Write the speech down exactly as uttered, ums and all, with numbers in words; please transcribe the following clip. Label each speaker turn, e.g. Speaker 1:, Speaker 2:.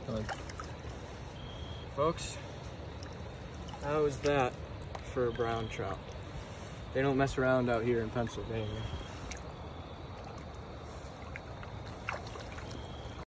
Speaker 1: Done.
Speaker 2: Folks, how was that for a brown trout? They don't mess around out here in Pennsylvania.